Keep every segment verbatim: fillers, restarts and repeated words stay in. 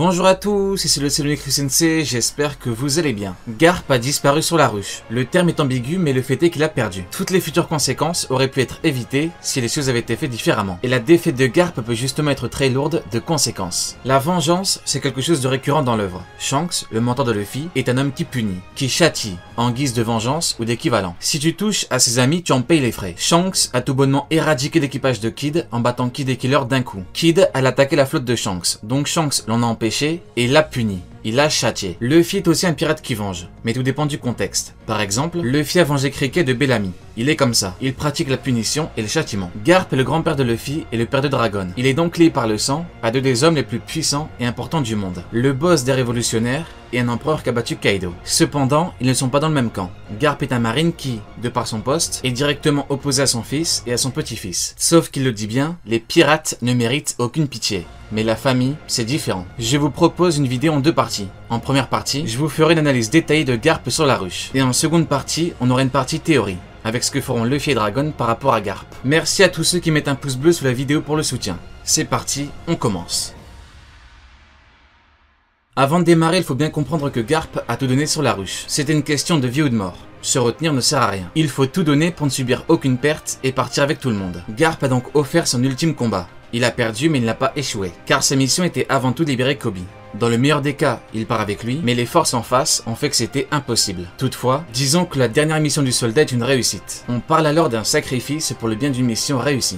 Bonjour à tous, ici le Cellonic Sensei, j'espère que vous allez bien. Garp a disparu sur la ruche. Le terme est ambigu, mais le fait est qu'il a perdu. Toutes les futures conséquences auraient pu être évitées si les choses avaient été faites différemment. Et la défaite de Garp peut justement être très lourde de conséquences. La vengeance, c'est quelque chose de récurrent dans l'œuvre. Shanks, le mentor de Luffy, est un homme qui punit, qui châtie, en guise de vengeance ou d'équivalent. Si tu touches à ses amis, tu en payes les frais. Shanks a tout bonnement éradiqué l'équipage de Kid en battant Kid et Killer d'un coup. Kid a attaqué la flotte de Shanks, donc Shanks l'en a empêché et l'a puni. Il a châtié. Luffy est aussi un pirate qui venge, mais tout dépend du contexte. Par exemple, Luffy a vengé Cricket de Bellamy. Il est comme ça. Il pratique la punition et le châtiment. Garp est le grand-père de Luffy et le père de Dragon. Il est donc lié par le sang à deux des hommes les plus puissants et importants du monde. Le boss des révolutionnaires et un empereur qui a battu Kaido. Cependant, ils ne sont pas dans le même camp. Garp est un marine qui, de par son poste, est directement opposé à son fils et à son petit-fils. Sauf qu'il le dit bien, les pirates ne méritent aucune pitié. Mais la famille, c'est différent. Je vous propose une vidéo en deux parties. En première partie, je vous ferai une analyse détaillée de Garp sur la ruche. Et en seconde partie, on aura une partie théorie, avec ce que feront Luffy et Dragon par rapport à Garp. Merci à tous ceux qui mettent un pouce bleu sous la vidéo pour le soutien. C'est parti, on commence. Avant de démarrer, il faut bien comprendre que Garp a tout donné sur la ruche. C'était une question de vie ou de mort. Se retenir ne sert à rien. Il faut tout donner pour ne subir aucune perte et partir avec tout le monde. Garp a donc offert son ultime combat. Il a perdu mais il n'a pas échoué, car sa mission était avant tout de libérer Kobe. Dans le meilleur des cas, il part avec lui, mais les forces en face ont fait que c'était impossible. Toutefois, disons que la dernière mission du soldat est une réussite. On parle alors d'un sacrifice pour le bien d'une mission réussie.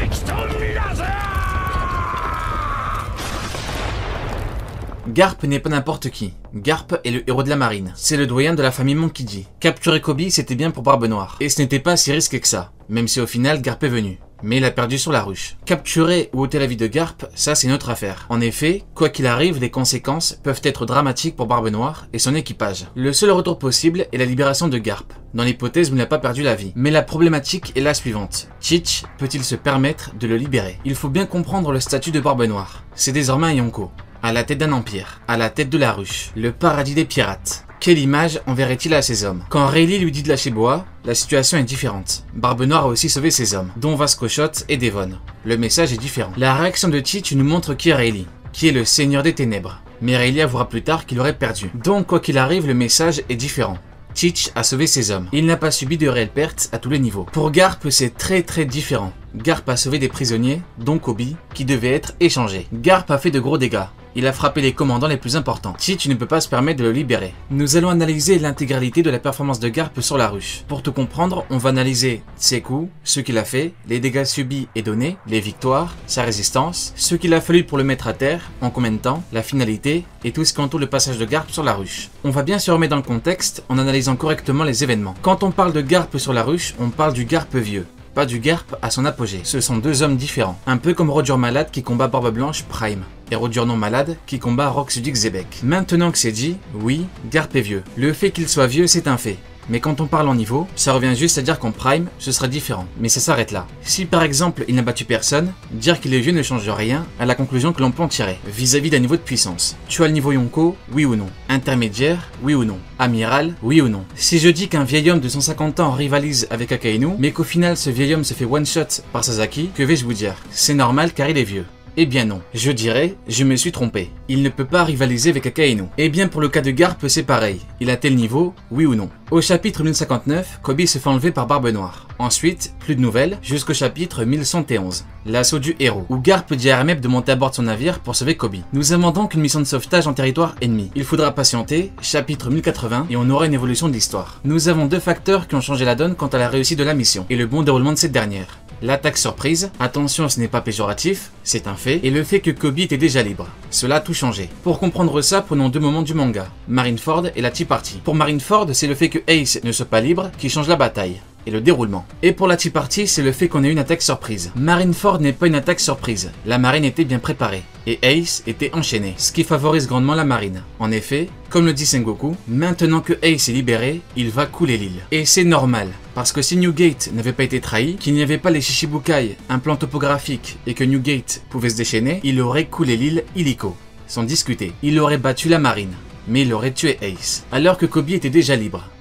Garp n'est pas n'importe qui. Garp est le héros de la marine. C'est le doyen de la famille Monkey. Capturer Kobe, c'était bien pour Barbe Noire. Et ce n'était pas si risqué que ça, même si au final Garp est venu. Mais il a perdu sur la ruche. Capturer ou ôter la vie de Garp, ça c'est une autre affaire. En effet, quoi qu'il arrive, les conséquences peuvent être dramatiques pour Barbe Noire et son équipage. Le seul retour possible est la libération de Garp, dans l'hypothèse où il n'a pas perdu la vie. Mais la problématique est la suivante. Teach peut-il se permettre de le libérer? Il faut bien comprendre le statut de Barbe Noire. C'est désormais un Yonko, à la tête d'un empire, à la tête de la ruche, le paradis des pirates. Quelle image enverrait-il à ces hommes? Quand Rayleigh lui dit de lâcher bois, la situation est différente. Barbe Noire a aussi sauvé ses hommes, dont Vasco Shot et Devon. Le message est différent. La réaction de Teach nous montre qui est Rayleigh, qui est le seigneur des ténèbres. Mais Rayleigh avouera plus tard qu'il aurait perdu. Donc quoi qu'il arrive, le message est différent. Teach a sauvé ses hommes. Il n'a pas subi de réelles pertes à tous les niveaux. Pour Garp, c'est très très différent. Garp a sauvé des prisonniers, dont Kobe, qui devaient être échangés. Garp a fait de gros dégâts. Il a frappé les commandants les plus importants. Teach ne peut pas se permettre de le libérer. Nous allons analyser l'intégralité de la performance de Garp sur la ruche. Pour tout comprendre, on va analyser ses coups, ce qu'il a fait, les dégâts subis et donnés, les victoires, sa résistance, ce qu'il a fallu pour le mettre à terre, en combien de temps, la finalité et tout ce qui entoure le passage de Garp sur la ruche. On va bien se remettre dans le contexte en analysant correctement les événements. Quand on parle de Garp sur la ruche, on parle du Garp vieux. Pas du Garp à son apogée. Ce sont deux hommes différents. Un peu comme Roger Malade qui combat Barbe Blanche Prime et Roger non malade qui combat Rock Sudic Zebek. Maintenant que c'est dit, oui, Garp est vieux. Le fait qu'il soit vieux, c'est un fait. Mais quand on parle en niveau, ça revient juste à dire qu'en Prime, ce sera différent. Mais ça s'arrête là. Si par exemple il n'a battu personne, dire qu'il est vieux ne change rien à la conclusion que l'on peut en tirer, vis-à-vis d'un niveau de puissance. Tu as le niveau Yonko, oui ou non? Intermédiaire, oui ou non? Amiral, oui ou non? Si je dis qu'un vieil homme de cent cinquante ans rivalise avec Akainu, mais qu'au final ce vieil homme se fait one-shot par Sasaki, que vais-je vous dire? C'est normal car il est vieux. Eh bien non, je dirais, je me suis trompé. Il ne peut pas rivaliser avec Akainu. Eh bien pour le cas de Garp, c'est pareil. Il a tel niveau, oui ou non? Au chapitre mille cinquante-neuf, Kobe se fait enlever par Barbe Noire. Ensuite, plus de nouvelles, jusqu'au chapitre mille cent onze, l'assaut du héros, où Garp dit à Hermep de monter à bord de son navire pour sauver Kobe. Nous avons donc une mission de sauvetage en territoire ennemi. Il faudra patienter, chapitre mille quatre-vingts, et on aura une évolution de l'histoire. Nous avons deux facteurs qui ont changé la donne quant à la réussite de la mission, et le bon déroulement de cette dernière. L'attaque surprise, attention ce n'est pas péjoratif, c'est un fait, et le fait que Kobe était déjà libre. Cela a tout changé. Pour comprendre ça, prenons deux moments du manga, Marineford et la Tea Party. Pour Marineford, c'est le fait que Ace ne soit pas libre qui change la bataille. Et le déroulement. Et pour la Tea Party, c'est le fait qu'on ait une attaque surprise. Marineford n'est pas une attaque surprise. La marine était bien préparée. Et Ace était enchaîné, ce qui favorise grandement la marine. En effet, comme le dit Sengoku, maintenant que Ace est libéré, il va couler l'île. Et c'est normal, parce que si Newgate n'avait pas été trahi, qu'il n'y avait pas les Shichibukai, un plan topographique, et que Newgate pouvait se déchaîner, il aurait coulé l'île illico, sans discuter. Il aurait battu la marine, mais il aurait tué Ace, alors que Kobe était déjà libre.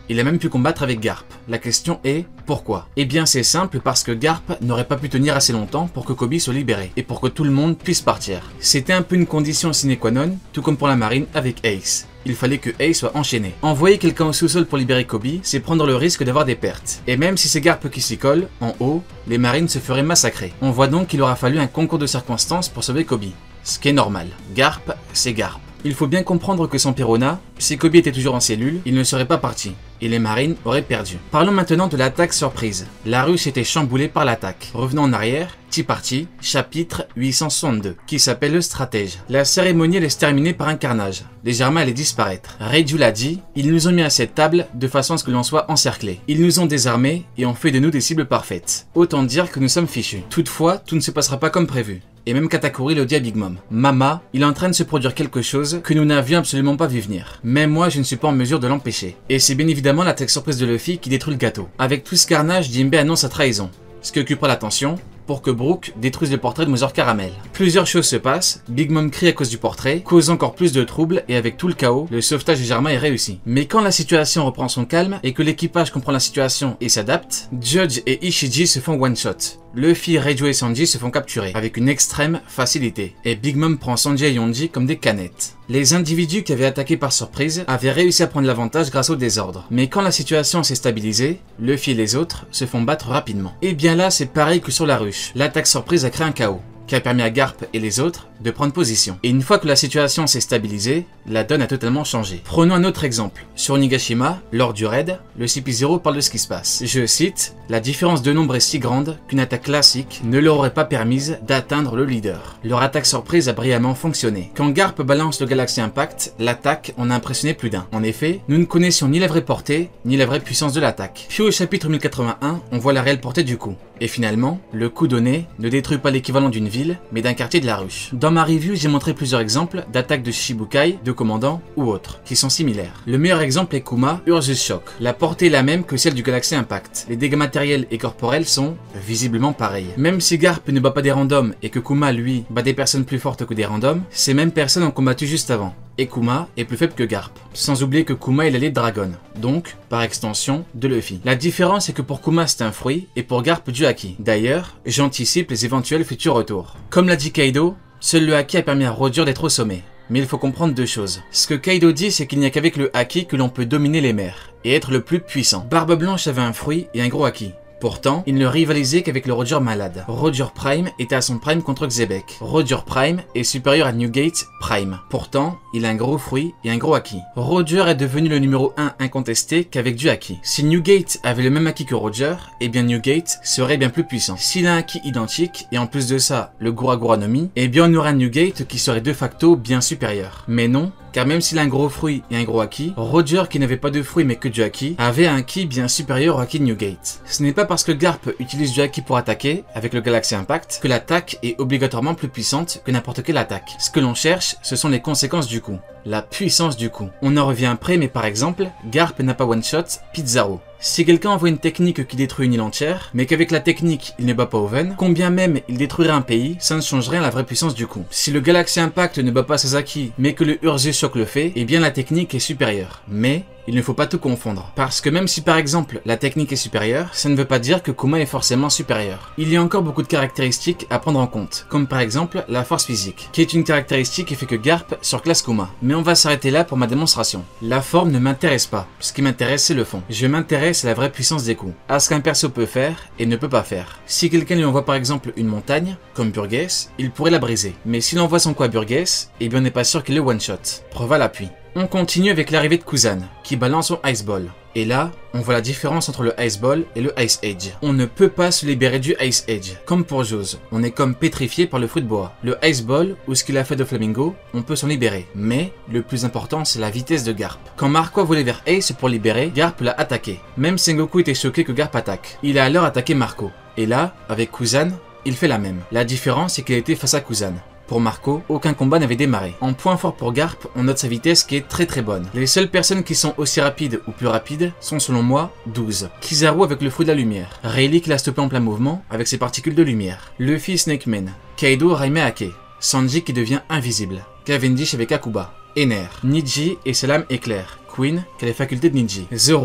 Il a même pu combattre avec Garp. La question est, pourquoi? Eh bien c'est simple, parce que Garp n'aurait pas pu tenir assez longtemps pour que Koby soit libéré, et pour que tout le monde puisse partir. C'était un peu une condition sine qua non, tout comme pour la marine avec Ace. Il fallait que Ace soit enchaîné. Envoyer quelqu'un au sous-sol pour libérer Koby, c'est prendre le risque d'avoir des pertes. Et même si c'est Garp qui s'y colle, en haut, les marines se feraient massacrer. On voit donc qu'il aura fallu un concours de circonstances pour sauver Koby. Ce qui est normal. Garp, c'est Garp. Il faut bien comprendre que sans Perona, si Koby était toujours en cellule, il ne serait pas parti, et les marines auraient perdu. Parlons maintenant de l'attaque surprise. La Ruche était chamboulée par l'attaque. Revenons en arrière, Tea Party, chapitre huit cent soixante-deux, qui s'appelle le stratège. La cérémonie allait se terminer par un carnage. Les Germains allaient disparaître. Reiju l'a dit, ils nous ont mis à cette table de façon à ce que l'on soit encerclés. Ils nous ont désarmés et ont fait de nous des cibles parfaites. Autant dire que nous sommes fichus. Toutefois, tout ne se passera pas comme prévu. Et même Katakuri le dit à Big Mom. Mama, il est en train de se produire quelque chose que nous n'avions absolument pas vu venir. Même moi, je ne suis pas en mesure de l'empêcher. Et c'est bien évidemment l'attaque surprise de Luffy qui détruit le gâteau. Avec tout ce carnage, Jinbei annonce sa trahison. Ce qui occupera l'attention pour que Brook détruise le portrait de Mother Caramel. Plusieurs choses se passent, Big Mom crie à cause du portrait, cause encore plus de troubles et avec tout le chaos, le sauvetage des Germains est réussi. Mais quand la situation reprend son calme et que l'équipage comprend la situation et s'adapte, Judge et Ishiji se font one-shot. Luffy, Reiju et Sanji se font capturer avec une extrême facilité et Big Mom prend Sanji et Yonji comme des canettes. Les individus qui avaient attaqué par surprise avaient réussi à prendre l'avantage grâce au désordre. Mais quand la situation s'est stabilisée, Luffy et les autres se font battre rapidement. Et bien là, c'est pareil que sur la ruche. L'attaque surprise a créé un chaos qui a permis à Garp et les autres de prendre position. Et une fois que la situation s'est stabilisée, la donne a totalement changé. Prenons un autre exemple. Sur Nigashima, lors du raid, le C P zéro parle de ce qui se passe. Je cite, « La différence de nombre est si grande qu'une attaque classique ne leur aurait pas permise d'atteindre le leader. Leur attaque surprise a brillamment fonctionné. Quand Garp balance le Galaxy Impact, l'attaque en a impressionné plus d'un. En effet, nous ne connaissions ni la vraie portée, ni la vraie puissance de l'attaque. Puis au chapitre mille quatre-vingt-un, on voit la réelle portée du coup. Et finalement, le coup donné ne détruit pas l'équivalent d'une ville, mais d'un quartier de la ruche. Dans ma review, j'ai montré plusieurs exemples d'attaques de Shichibukai, de commandants ou autres, qui sont similaires. Le meilleur exemple est Kuma, Ursus Shock. La portée est la même que celle du Galaxy Impact. Les dégâts matériels et corporels sont visiblement pareils. Même si Garp ne bat pas des randoms et que Kuma, lui, bat des personnes plus fortes que des randoms, ces mêmes personnes ont combattu juste avant. Et Kuma est plus faible que Garp. Sans oublier que Kuma est l'allié de Dragon, donc, par extension, de Luffy. La différence est que pour Kuma c'est un fruit, et pour Garp du haki. D'ailleurs, j'anticipe les éventuels futurs retours. Comme l'a dit Kaido, seul le haki a permis à Roger d'être au sommet. Mais il faut comprendre deux choses. Ce que Kaido dit, c'est qu'il n'y a qu'avec le haki que l'on peut dominer les mers, et être le plus puissant. Barbe Blanche avait un fruit et un gros haki. Pourtant, il ne rivalisait qu'avec le Roger malade. Roger Prime était à son prime contre Xebec. Roger Prime est supérieur à Newgate Prime. Pourtant, il a un gros fruit et un gros haki. Roger est devenu le numéro un incontesté qu'avec du haki. Si Newgate avait le même haki que Roger, eh bien Newgate serait bien plus puissant. S'il a un haki identique, et en plus de ça, le Gura Gura no Mi, eh bien on aurait un Newgate qui serait de facto bien supérieur. Mais non, car même s'il a un gros fruit et un gros haki, Roger qui n'avait pas de fruit mais que du haki, avait un haki bien supérieur au haki de Newgate. Ce n'est pas parce que Garp utilise du haki pour attaquer, avec le Galaxy Impact, que l'attaque est obligatoirement plus puissante que n'importe quelle attaque. Ce que l'on cherche, ce sont les conséquences du coup. La puissance du coup. On en revient après, mais par exemple, Garp n'a pas one-shot Pizarro. Si quelqu'un envoie une technique qui détruit une île entière, mais qu'avec la technique il ne bat pas Oven, combien même il détruirait un pays, ça ne change rien à la vraie puissance du coup. Si le Galaxy Impact ne bat pas Sasaki, mais que le Ursus Shock le fait, eh bien la technique est supérieure. Mais il ne faut pas tout confondre. Parce que même si par exemple la technique est supérieure, ça ne veut pas dire que Kuma est forcément supérieur. Il y a encore beaucoup de caractéristiques à prendre en compte, comme par exemple la force physique, qui est une caractéristique qui fait que Garp surclasse Kuma. Mais on va s'arrêter là pour ma démonstration. La forme ne m'intéresse pas. Ce qui m'intéresse c'est le fond. Je m'intéresse à la vraie puissance des coups, à ce qu'un perso peut faire et ne peut pas faire. Si quelqu'un lui envoie par exemple une montagne, comme Burgess, il pourrait la briser. Mais s'il envoie son coup à Burgess, eh bien on n'est pas sûr qu'il le one-shot. Preuve à l'appui. On continue avec l'arrivée de Kuzan, qui balance son Ice Ball. Et là, on voit la différence entre le Ice Ball et le Ice Edge. On ne peut pas se libérer du Ice Edge. Comme pour Jose, on est comme pétrifié par le fruit de bois. Le Ice Ball, ou ce qu'il a fait de Flamingo, on peut s'en libérer. Mais, le plus important, c'est la vitesse de Garp. Quand Marco a volé vers Ace pour libérer, Garp l'a attaqué. Même Sengoku était choqué que Garp attaque. Il a alors attaqué Marco. Et là, avec Kuzan, il fait la même. La différence, c'est qu'il était face à Kuzan. Pour Marco, aucun combat n'avait démarré. En point fort pour Garp, on note sa vitesse qui est très très bonne. Les seules personnes qui sont aussi rapides ou plus rapides sont selon moi douze. Kizaru avec le fruit de la lumière. Rayleigh qui l'a stoppé en plein mouvement avec ses particules de lumière. Luffy Snake Man. Kaido Raime Ake. Sanji qui devient invisible. Cavendish avec Akuba. Ener. Niji et sa lame éclair. Queen qui a les facultés de Niji. Zoro.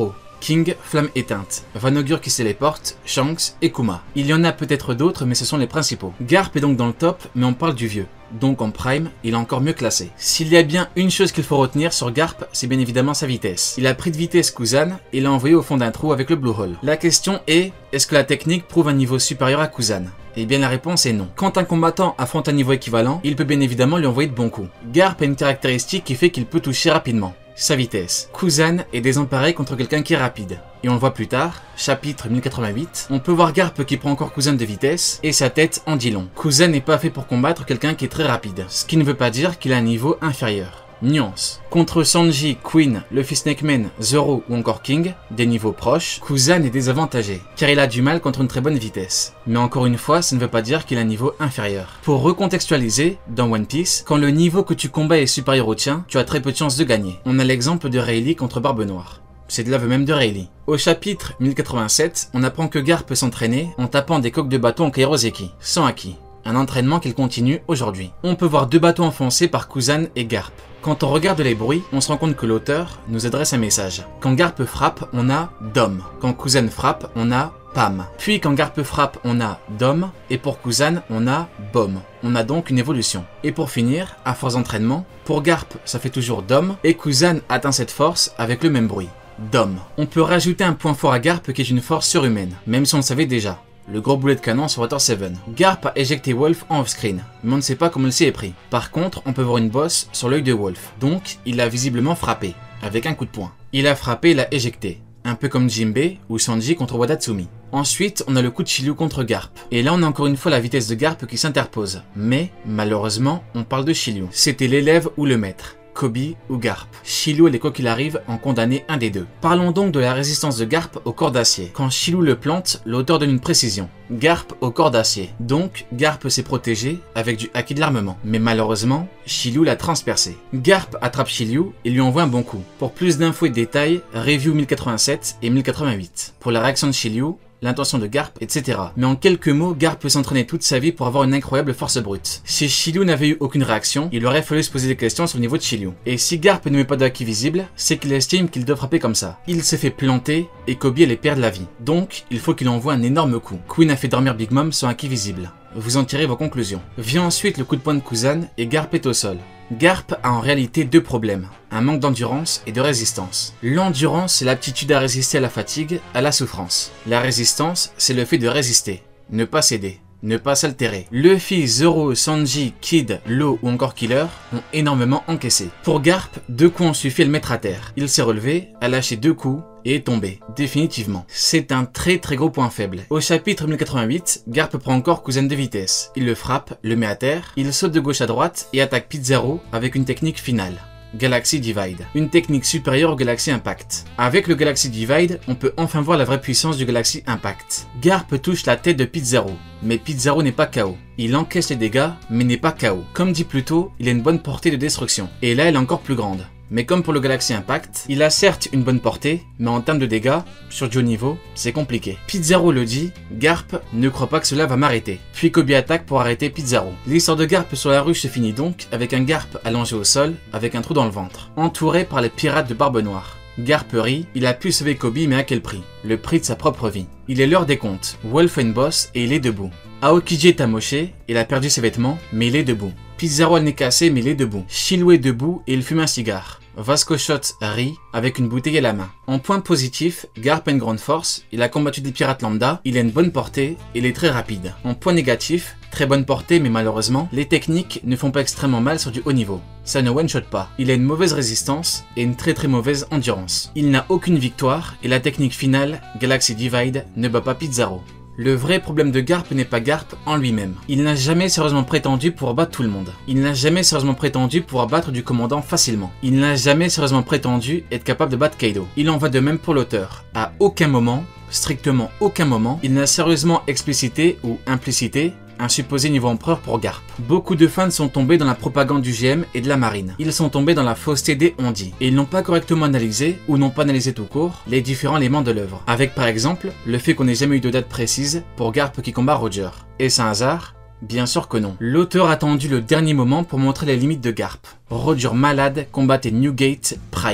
King, Flamme éteinte, Vanogure qui se téléporte, Shanks et Kuma. Il y en a peut-être d'autres, mais ce sont les principaux. Garp est donc dans le top, mais on parle du vieux. Donc en prime, il est encore mieux classé. S'il y a bien une chose qu'il faut retenir sur Garp, c'est bien évidemment sa vitesse. Il a pris de vitesse Kuzan et l'a envoyé au fond d'un trou avec le Blue Hole. La question est, est-ce que la technique prouve un niveau supérieur à Kuzan? Eh bien la réponse est non. Quand un combattant affronte un niveau équivalent, il peut bien évidemment lui envoyer de bons coups. Garp a une caractéristique qui fait qu'il peut toucher rapidement. Sa vitesse. Kuzan est désemparé contre quelqu'un qui est rapide. Et on le voit plus tard, chapitre mille quatre-vingt-huit, on peut voir Garp qui prend encore Kuzan de vitesse, et sa tête en dit long. Kuzan n'est pas fait pour combattre quelqu'un qui est très rapide, ce qui ne veut pas dire qu'il a un niveau inférieur. Nuance. Contre Sanji, Queen, Luffy Snakeman, Zoro ou encore King, des niveaux proches, Kuzan est désavantagé, car il a du mal contre une très bonne vitesse. Mais encore une fois, ça ne veut pas dire qu'il a un niveau inférieur. Pour recontextualiser, dans One Piece, quand le niveau que tu combats est supérieur au tien, tu as très peu de chances de gagner. On a l'exemple de Rayleigh contre Barbe Noire. C'est de l'aveu même de Rayleigh. Au chapitre mille quatre-vingt-sept, on apprend que Garp peut s'entraîner en tapant des coques de bateau en Kairoseki, sans haki. Un entraînement qu'il continue aujourd'hui. On peut voir deux bateaux enfoncés par Kuzan et Garp. Quand on regarde les bruits, on se rend compte que l'auteur nous adresse un message. Quand Garp frappe, on a Dom. Quand Kuzan frappe, on a Pam. Puis quand Garp frappe, on a Dom. Et pour Kuzan, on a Bom. On a donc une évolution. Et pour finir, à force d'entraînement, pour Garp, ça fait toujours Dom. Et Kuzan atteint cette force avec le même bruit. Dom. On peut rajouter un point fort à Garp qui est une force surhumaine, même si on le savait déjà. Le gros boulet de canon sur Water sept. Garp a éjecté Wolf en off-screen, mais on ne sait pas comment il s'y est pris. Par contre, on peut voir une bosse sur l'œil de Wolf, donc il a visiblement frappé, avec un coup de poing. Il a frappé et l'a éjecté, un peu comme Jinbei ou Sanji contre Wadatsumi. Ensuite, on a le coup de Shiryu contre Garp, et là on a encore une fois la vitesse de Garp qui s'interpose. Mais, malheureusement, on parle de Shiryu. C'était l'élève ou le maître. Koby ou Garp. Shiryu allait quoi qu'il arrive en condamner un des deux. Parlons donc de la résistance de Garp au corps d'acier. Quand Shiryu le plante, l'auteur donne une précision. Garp au corps d'acier. Donc, Garp s'est protégé avec du haki de l'armement. Mais malheureusement, Shiryu l'a transpercé. Garp attrape Shiryu et lui envoie un bon coup. Pour plus d'infos et de détails, review mille quatre-vingt-sept et mille quatre-vingt-huit. Pour la réaction de Shiryu, l'intention de Garp, et cetera. Mais en quelques mots, Garp peut s'entraîner toute sa vie pour avoir une incroyable force brute. Si Shiryu n'avait eu aucune réaction, il aurait fallu se poser des questions sur le niveau de Shiryu. Et si Garp ne met pas de haki visible, c'est qu'il estime qu'il doit frapper comme ça. Il s'est fait planter et Koby allait perdre la vie. Donc, il faut qu'il envoie un énorme coup. Queen a fait dormir Big Mom sans haki visible. Vous en tirez vos conclusions. Vient ensuite le coup de poing de Kuzan et Garp est au sol. Garp a en réalité deux problèmes, un manque d'endurance et de résistance. L'endurance, c'est l'aptitude à résister à la fatigue, à la souffrance. La résistance, c'est le fait de résister, ne pas céder, ne pas s'altérer. Luffy, Zoro, Sanji, Kid, Law ou encore Killer ont énormément encaissé. Pour Garp, deux coups ont suffi à le mettre à terre. Il s'est relevé, a lâché deux coups, et est tombé, définitivement. C'est un très très gros point faible. Au chapitre mille quatre-vingt-huit, Garp prend encore Kuzan de vitesse. Il le frappe, le met à terre, il saute de gauche à droite et attaque Pizarro avec une technique finale. Galaxy Divide, une technique supérieure au Galaxy Impact. Avec le Galaxy Divide, on peut enfin voir la vraie puissance du Galaxy Impact. Garp touche la tête de Pizarro, mais Pizarro n'est pas K O. Il encaisse les dégâts, mais n'est pas K O. Comme dit plus tôt, il a une bonne portée de destruction, et là elle est encore plus grande. Mais comme pour le Galaxy Impact, il a certes une bonne portée, mais en termes de dégâts, sur du haut niveau, c'est compliqué. Pizarro le dit, Garp ne croit pas que cela va m'arrêter. Puis Koby attaque pour arrêter Pizarro. L'histoire de Garp sur la ruche se finit donc avec un Garp allongé au sol, avec un trou dans le ventre, entouré par les pirates de Barbe Noire. Garp rit, il a pu sauver Koby, mais à quel prix? Le prix de sa propre vie. Il est l'heure des comptes. Wolf a une bosse et il est debout. Aokiji est amoché, il a perdu ses vêtements, mais il est debout. Pizarro a le nez cassé, mais il est debout. Shiryu est debout et il fume un cigare. Vasco Shot rit avec une bouteille à la main. En point positif, Garp a une grande force, il a combattu des pirates lambda, il a une bonne portée et il est très rapide. En point négatif, très bonne portée mais malheureusement, les techniques ne font pas extrêmement mal sur du haut niveau. Ça ne one-shot pas. Il a une mauvaise résistance et une très très mauvaise endurance. Il n'a aucune victoire et la technique finale, Galaxy Divide, ne bat pas Pizarro. Le vrai problème de Garp n'est pas Garp en lui-même. Il n'a jamais sérieusement prétendu pouvoir battre tout le monde. Il n'a jamais sérieusement prétendu pouvoir battre du commandant facilement. Il n'a jamais sérieusement prétendu être capable de battre Kaido. Il en va de même pour l'auteur. À aucun moment, strictement aucun moment, il n'a sérieusement explicité ou implicité un supposé niveau empereur pour Garp. Beaucoup de fans sont tombés dans la propagande du G M et de la marine. Ils sont tombés dans la fausseté des on-dit. Et ils n'ont pas correctement analysé, ou n'ont pas analysé tout court, les différents éléments de l'œuvre. Avec par exemple, le fait qu'on n'ait jamais eu de date précise pour Garp qui combat Roger. Est-ce un hasard? Bien sûr que non. L'auteur a attendu le dernier moment pour montrer les limites de Garp. Roger malade combattait Newgate Prime.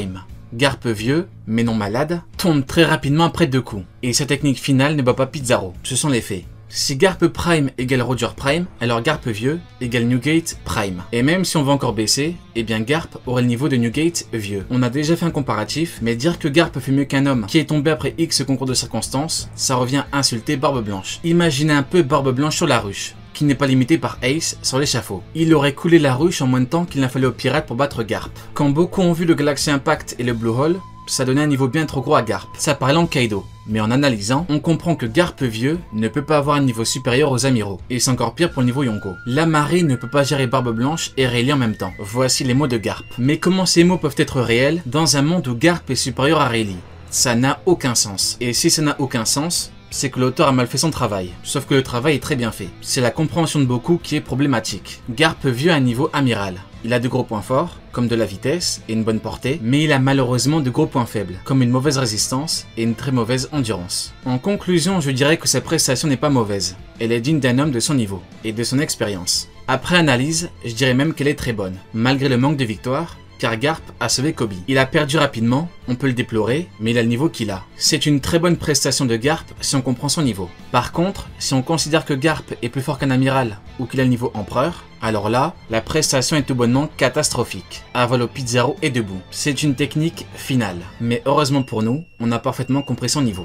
Garp vieux, mais non malade, tombe très rapidement après deux coups. Et sa technique finale ne bat pas Pizarro, ce sont les faits. Si Garp Prime égale Roger Prime, alors Garp vieux égale Newgate Prime. Et même si on va encore baisser, eh bien Garp aurait le niveau de Newgate vieux. On a déjà fait un comparatif, mais dire que Garp fait mieux qu'un homme qui est tombé après X concours de circonstances, ça revient à insulter Barbe Blanche. Imaginez un peu Barbe Blanche sur la ruche, qui n'est pas limité par Ace sur l'échafaud. Il aurait coulé la ruche en moins de temps qu'il n'a fallu aux pirates pour battre Garp. Quand beaucoup ont vu le Galaxy Impact et le Blue Hole, ça donnait un niveau bien trop gros à Garp. Ça parlait en Kaido. Mais en analysant, on comprend que Garp vieux ne peut pas avoir un niveau supérieur aux amiraux. Et c'est encore pire pour le niveau Yonko. La marine ne peut pas gérer Barbe Blanche et Rayleigh en même temps. Voici les mots de Garp. Mais comment ces mots peuvent être réels dans un monde où Garp est supérieur à Rayleigh? Ça n'a aucun sens. Et si ça n'a aucun sens, c'est que l'auteur a mal fait son travail. Sauf que le travail est très bien fait. C'est la compréhension de beaucoup qui est problématique. Garp vieux a un niveau amiral. Il a de gros points forts, comme de la vitesse et une bonne portée, mais il a malheureusement de gros points faibles, comme une mauvaise résistance et une très mauvaise endurance. En conclusion, je dirais que sa prestation n'est pas mauvaise. Elle est digne d'un homme de son niveau et de son expérience. Après analyse, je dirais même qu'elle est très bonne, malgré le manque de victoires, car Garp a sauvé Koby. Il a perdu rapidement, on peut le déplorer, mais il a le niveau qu'il a. C'est une très bonne prestation de Garp si on comprend son niveau. Par contre, si on considère que Garp est plus fort qu'un amiral ou qu'il a le niveau empereur, alors là, la prestation est tout bonnement catastrophique. Avalo Pizarro est debout. C'est une technique finale. Mais heureusement pour nous, on a parfaitement compris son niveau.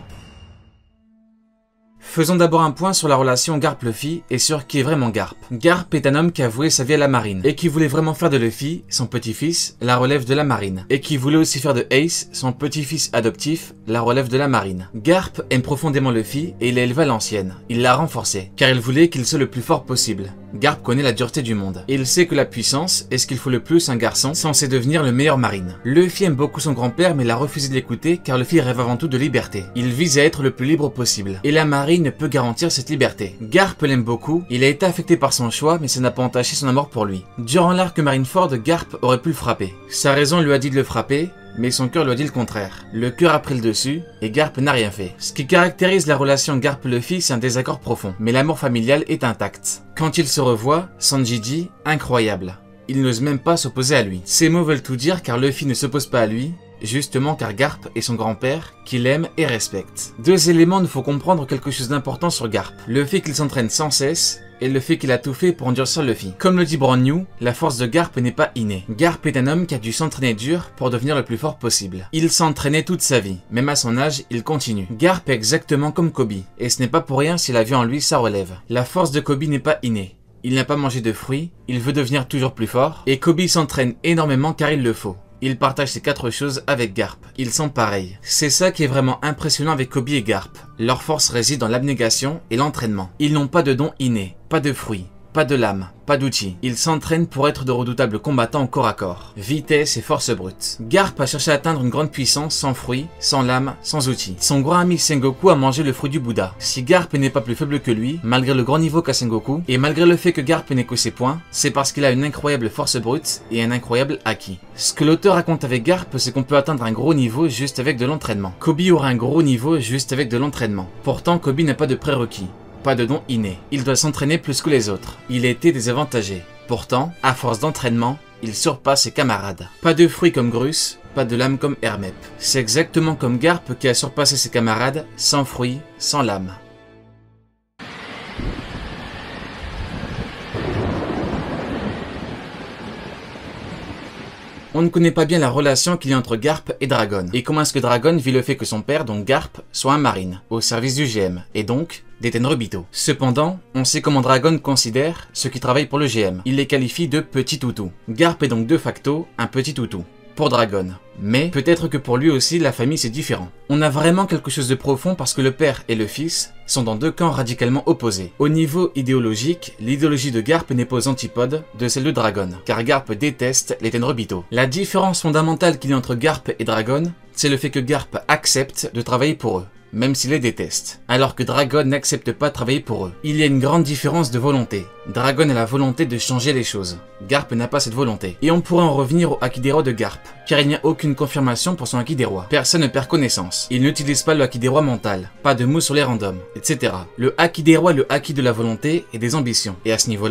Faisons d'abord un point sur la relation Garp-Luffy et sur qui est vraiment Garp. Garp est un homme qui a voué sa vie à la marine et qui voulait vraiment faire de Luffy, son petit-fils, la relève de la marine. Et qui voulait aussi faire de Ace, son petit-fils adoptif, la relève de la marine. Garp aime profondément Luffy et il l'a élevé à l'ancienne. Il l'a renforcé, car il voulait qu'il soit le plus fort possible. Garp connaît la dureté du monde. Et il sait que la puissance est ce qu'il faut le plus à un garçon censé devenir le meilleur marine. Luffy aime beaucoup son grand-père mais il a refusé de l'écouter car Luffy rêve avant tout de liberté. Il vise à être le plus libre possible. Et la marine ne peut garantir cette liberté. Garp l'aime beaucoup, il a été affecté par son choix mais ça n'a pas entaché son amour pour lui. Durant l'arc Marineford, Garp aurait pu le frapper. Sa raison lui a dit de le frapper, mais son cœur lui a dit le contraire. Le cœur a pris le dessus, et Garp n'a rien fait. Ce qui caractérise la relation Garp-Luffy, c'est un désaccord profond, mais l'amour familial est intact. Quand ils se revoient, Sanji dit « incroyable ». Il n'ose même pas s'opposer à lui. Ces mots veulent tout dire car Luffy ne s'oppose pas à lui, justement car Garp est son grand-père, qu'il aime et respecte. Deux éléments nous font comprendre quelque chose d'important sur Garp. Le fait qu'il s'entraîne sans cesse, et le fait qu'il a tout fait pour endurcir Luffy. Comme le dit Brand New, la force de Garp n'est pas innée. Garp est un homme qui a dû s'entraîner dur pour devenir le plus fort possible. Il s'entraînait toute sa vie, même à son âge, il continue. Garp est exactement comme Koby, et ce n'est pas pour rien s'il a vu en lui sa relève. La force de Koby n'est pas innée. Il n'a pas mangé de fruits, il veut devenir toujours plus fort, et Koby s'entraîne énormément car il le faut. Il partage ces quatre choses avec Garp. Ils sont pareils. C'est ça qui est vraiment impressionnant avec Koby et Garp. Leur force réside dans l'abnégation et l'entraînement. Ils n'ont pas de dons innés, pas de fruits, pas de lame, pas d'outils. Ils s'entraînent pour être de redoutables combattants au corps à corps. Vitesse et force brute. Garp a cherché à atteindre une grande puissance sans fruits, sans lame, sans outils. Son grand ami Sengoku a mangé le fruit du Bouddha. Si Garp n'est pas plus faible que lui, malgré le grand niveau qu'a Sengoku, et malgré le fait que Garp n'ait que ses points, c'est parce qu'il a une incroyable force brute et un incroyable haki. Ce que l'auteur raconte avec Garp, c'est qu'on peut atteindre un gros niveau juste avec de l'entraînement. Koby aura un gros niveau juste avec de l'entraînement. Pourtant, Koby n'a pas de prérequis. Pas de don inné. Il doit s'entraîner plus que les autres. Il a été désavantagé. Pourtant, à force d'entraînement, il surpasse ses camarades. Pas de fruits comme Grus, pas de lame comme Hermep. C'est exactement comme Garp qui a surpassé ses camarades, sans fruits, sans lame. On ne connaît pas bien la relation qu'il y a entre Garp et Dragon, et comment est-ce que Dragon vit le fait que son père, donc Garp, soit un marine, au service du G M, et donc des Tenryubito. Cependant, on sait comment Dragon considère ceux qui travaillent pour le G M. Il les qualifie de petits toutous. Garp est donc de facto un petit toutou pour Dragon. Mais peut-être que pour lui aussi, la famille c'est différent. On a vraiment quelque chose de profond parce que le père et le fils sont dans deux camps radicalement opposés. Au niveau idéologique, l'idéologie de Garp n'est pas aux antipodes de celle de Dragon, car Garp déteste les Tenryubito. La différence fondamentale qu'il y a entre Garp et Dragon, c'est le fait que Garp accepte de travailler pour eux, même s'il les déteste, alors que Dragon n'accepte pas de travailler pour eux. Il y a une grande différence de volonté. Dragon a la volonté de changer les choses. Garp n'a pas cette volonté. Et on pourrait en revenir au Haki des rois de Garp, car il n'y a aucune confirmation pour son Haki des rois. Personne ne perd connaissance. Il n'utilise pas le Haki des rois mental, pas de mots sur les randoms, et cetera. Le Haki des rois est le Haki de la volonté et des ambitions. Et à ce niveau-là,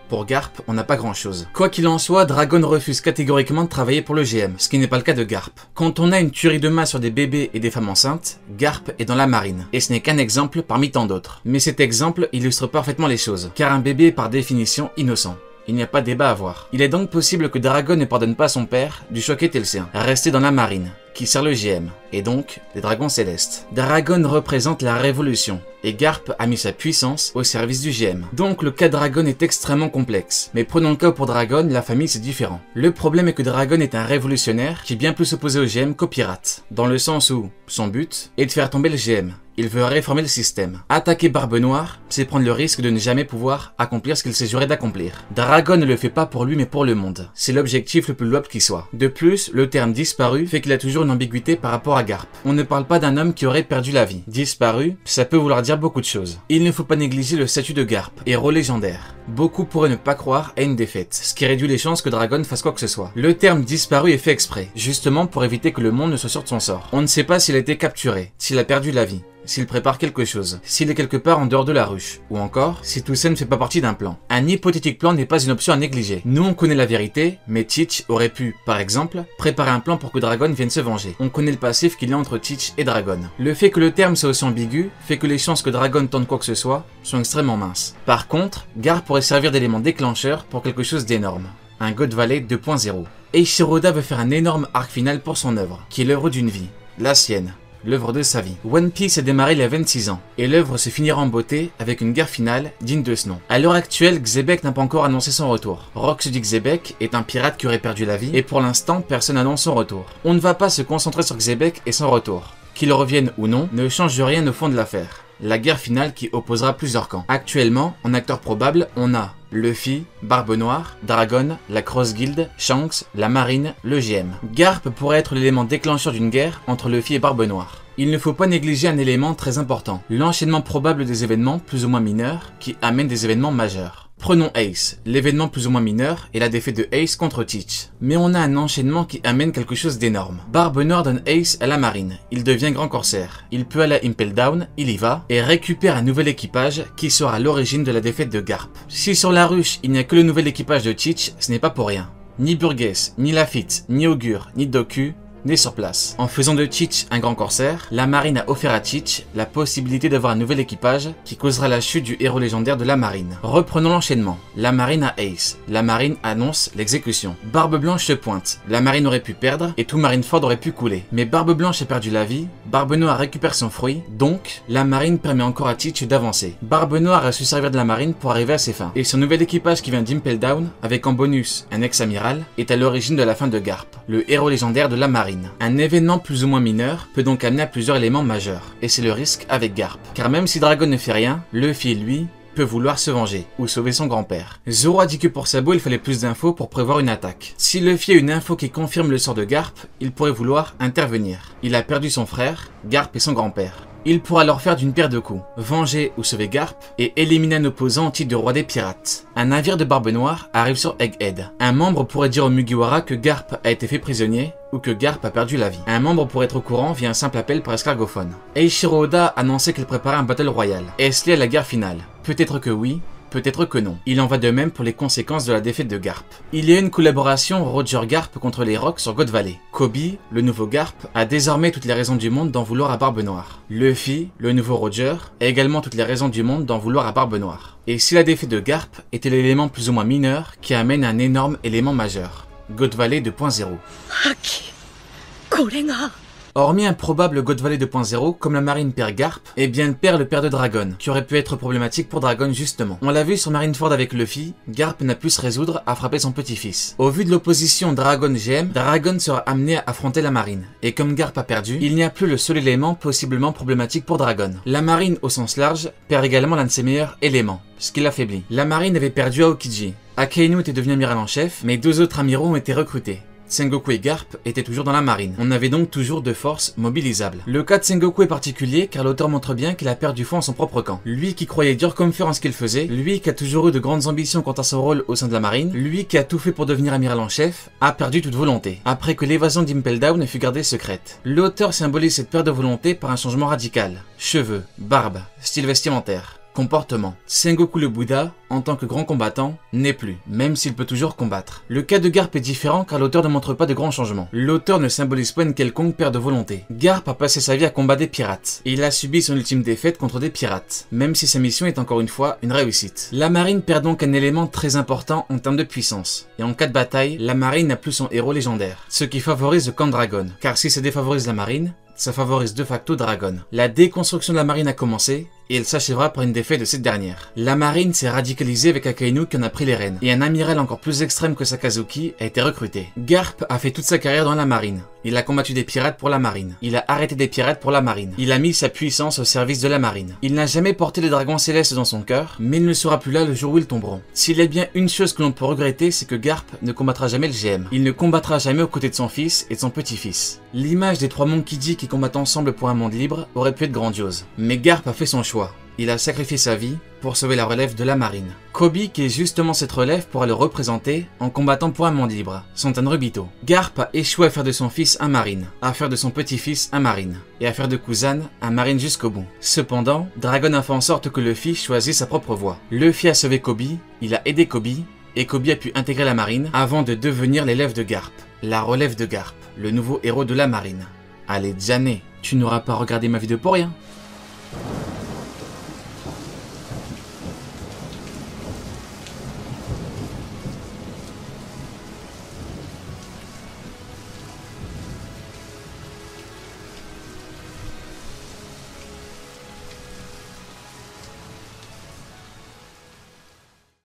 Pour Garp, on n'a pas grand chose. Quoi qu'il en soit, Dragon refuse catégoriquement de travailler pour le G M, ce qui n'est pas le cas de Garp. Quand on a une tuerie de masse sur des bébés et des femmes enceintes, Garp est dans la marine. Et ce n'est qu'un exemple parmi tant d'autres. Mais cet exemple illustre parfaitement les choses, car un bébé est par définition innocent. Il n'y a pas de débat à avoir. Il est donc possible que Dragon ne pardonne pas à son père du choc était le sien, rester dans la marine, qui sert le G M, et donc les dragons célestes. Dragon représente la révolution, et Garp a mis sa puissance au service du G M. Donc le cas de Dragon est extrêmement complexe, mais prenons le cas où pour Dragon, la famille c'est différent. Le problème est que Dragon est un révolutionnaire qui est bien plus opposé au G M qu'au pirate, dans le sens où son but est de faire tomber le G M. Il veut réformer le système. Attaquer Barbe Noire, c'est prendre le risque de ne jamais pouvoir accomplir ce qu'il s'est juré d'accomplir. Dragon ne le fait pas pour lui mais pour le monde. C'est l'objectif le plus louable qui soit. De plus, le terme disparu fait qu'il a toujours une ambiguïté par rapport à Garp. On ne parle pas d'un homme qui aurait perdu la vie. Disparu, ça peut vouloir dire beaucoup de choses. Il ne faut pas négliger le statut de Garp, héros légendaire. Beaucoup pourraient ne pas croire à une défaite, ce qui réduit les chances que Dragon fasse quoi que ce soit. Le terme disparu est fait exprès, justement pour éviter que le monde ne soit sûr de son sort. On ne sait pas s'il a été capturé, s'il a perdu la vie, s'il prépare quelque chose, s'il est quelque part en dehors de la ruche, ou encore si tout ça ne fait pas partie d'un plan. Un hypothétique plan n'est pas une option à négliger. Nous on connaît la vérité, mais Teach aurait pu, par exemple, préparer un plan pour que Dragon vienne se venger. On connaît le passif qu'il y a entre Teach et Dragon. Le fait que le terme soit aussi ambigu fait que les chances que Dragon tente quoi que ce soit sont extrêmement minces. Par contre, Garp pourrait servir d'élément déclencheur pour quelque chose d'énorme. Un God Valley deux point zéro. Eiichiro Oda veut faire un énorme arc final pour son œuvre, qui est l'œuvre d'une vie, la sienne. L'œuvre de sa vie. One Piece a démarré il y a vingt-six ans, et l'œuvre se finira en beauté avec une guerre finale digne de ce nom. À l'heure actuelle, Xebec n'a pas encore annoncé son retour. Rocksteady Xebec est un pirate qui aurait perdu la vie, et pour l'instant, personne n'annonce son retour. On ne va pas se concentrer sur Xebec et son retour. Qu'il revienne ou non, ne change rien au fond de l'affaire. La guerre finale qui opposera plusieurs camps. Actuellement, en acteur probable, on a Luffy, Barbe Noire, Dragon, la Cross Guild, Shanks, la Marine, le G M. Garp pourrait être l'élément déclencheur d'une guerre entre Luffy et Barbe Noire. Il ne faut pas négliger un élément très important, l'enchaînement probable des événements plus ou moins mineurs qui amènent des événements majeurs. Prenons Ace, l'événement plus ou moins mineur est la défaite de Ace contre Teach. Mais on a un enchaînement qui amène quelque chose d'énorme. Barbe Noire donne Ace à la marine, il devient grand corsaire. Il peut aller à Impel Down, il y va, et récupère un nouvel équipage qui sera à l'origine de la défaite de Garp. Si sur la ruche il n'y a que le nouvel équipage de Teach, ce n'est pas pour rien. Ni Burgess, ni Lafitte, ni Augure, ni Doku né sur place. En faisant de Teach un grand corsaire, la marine a offert à Teach la possibilité d'avoir un nouvel équipage qui causera la chute du héros légendaire de la marine. Reprenons l'enchaînement. La marine a Ace. La marine annonce l'exécution. Barbe Blanche se pointe. La marine aurait pu perdre et tout Marineford aurait pu couler. Mais Barbe Blanche a perdu la vie, Barbe Noire récupère son fruit, donc la marine permet encore à Teach d'avancer. Barbe Noire a su servir de la marine pour arriver à ses fins. Et son nouvel équipage qui vient d'Impel Down, avec en bonus un ex-amiral, est à l'origine de la fin de Garp, le héros légendaire de la marine. Un événement plus ou moins mineur peut donc amener à plusieurs éléments majeurs, et c'est le risque avec Garp. Car même si Dragon ne fait rien, Luffy, lui, peut vouloir se venger, ou sauver son grand-père. Zoro a dit que pour Sabo il fallait plus d'infos pour prévoir une attaque. Si Luffy a une info qui confirme le sort de Garp, il pourrait vouloir intervenir. Il a perdu son frère, Garp et son grand-père. Il pourra alors faire d'une pierre deux coups, venger ou sauver Garp et éliminer un opposant au titre de roi des pirates. Un navire de Barbe Noire arrive sur Egghead. Un membre pourrait dire au Mugiwara que Garp a été fait prisonnier ou que Garp a perdu la vie. Un membre pourrait être au courant via un simple appel par escargophone. Eiichiro Oda a annoncé qu'il préparait un battle royal. Est-ce lié à la guerre finale? Peut-être que oui. Peut-être que non. Il en va de même pour les conséquences de la défaite de Garp. Il y a une collaboration Roger Garp contre les Rocks sur God Valley. Kobe, le nouveau Garp, a désormais toutes les raisons du monde d'en vouloir à Barbe Noire. Luffy, le nouveau Roger, a également toutes les raisons du monde d'en vouloir à Barbe Noire. Et si la défaite de Garp était l'élément plus ou moins mineur qui amène un énorme élément majeur, God Valley deux point zéro. Hormis un probable God Valley deux point zéro, comme la marine perd Garp, et bien le père le père de Dragon, qui aurait pu être problématique pour Dragon justement. On l'a vu sur Marineford avec Luffy, Garp n'a pu se résoudre à frapper son petit-fils. Au vu de l'opposition Dragon-G M, Dragon sera amené à affronter la marine, et comme Garp a perdu, il n'y a plus le seul élément possiblement problématique pour Dragon. La marine au sens large perd également l'un de ses meilleurs éléments, ce qui l'affaiblit. La marine avait perdu Aokiji, Akainu était devenu amiral en chef, mais deux autres amiraux ont été recrutés. Sengoku et Garp étaient toujours dans la marine. On avait donc toujours deux forces mobilisables. Le cas de Sengoku est particulier car l'auteur montre bien qu'il a perdu foi en son propre camp. Lui qui croyait dur comme fer en ce qu'il faisait, lui qui a toujours eu de grandes ambitions quant à son rôle au sein de la marine, lui qui a tout fait pour devenir amiral en chef, a perdu toute volonté, après que l'évasion d'Impel Down fut gardée secrète. L'auteur symbolise cette perte de volonté par un changement radical. Cheveux, barbe, style vestimentaire. Comportement. Sengoku le Bouddha, en tant que grand combattant, n'est plus, même s'il peut toujours combattre. Le cas de Garp est différent car l'auteur ne montre pas de grands changements. L'auteur ne symbolise pas une quelconque perte de volonté. Garp a passé sa vie à combattre des pirates, et il a subi son ultime défaite contre des pirates, même si sa mission est encore une fois une réussite. La marine perd donc un élément très important en termes de puissance, et en cas de bataille, la marine n'a plus son héros légendaire, ce qui favorise le camp Dragon, car si ça défavorise la marine, ça favorise de facto Dragon. La déconstruction de la marine a commencé, et elle s'achèvera par une défaite de cette dernière. La marine s'est radicalisée avec Akainu qui en a pris les rênes, et un amiral encore plus extrême que Sakazuki a été recruté. Garp a fait toute sa carrière dans la marine. Il a combattu des pirates pour la marine. Il a arrêté des pirates pour la marine. Il a mis sa puissance au service de la marine. Il n'a jamais porté les dragons célestes dans son cœur, mais il ne sera plus là le jour où ils tomberont. S'il y a bien une chose que l'on peut regretter, c'est que Garp ne combattra jamais le G M. Il ne combattra jamais aux côtés de son fils et de son petit-fils. L'image des trois Monkey-D qui combattent ensemble pour un monde libre aurait pu être grandiose. Mais Garp a fait son choix. Il a sacrifié sa vie pour sauver la relève de la marine. Koby, qui est justement cette relève, pourra le représenter en combattant pour un monde libre, son Tenryubito. Garp a échoué à faire de son fils un marine, à faire de son petit-fils un marine, et à faire de Kuzan un marine jusqu'au bout. Cependant, Dragon a fait en sorte que Luffy choisisse sa propre voie. Luffy a sauvé Koby, il a aidé Koby, et Koby a pu intégrer la marine avant de devenir l'élève de Garp, la relève de Garp, le nouveau héros de la marine. Allez, Jané, tu n'auras pas regardé ma vidéo pour rien.